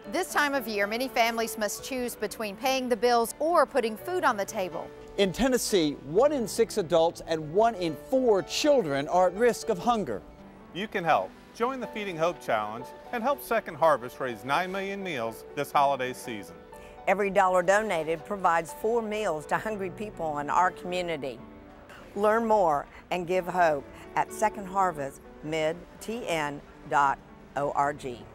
This time of year, many families must choose between paying the bills or putting food on the table. In Tennessee, 1 in 6 adults and 1 in 4 children are at risk of hunger. You can help. Join the Feeding Hope Challenge and help Second Harvest raise 9 million meals this holiday season. Every dollar donated provides 4 meals to hungry people in our community. Learn more and give hope at secondharvestmedtn.org.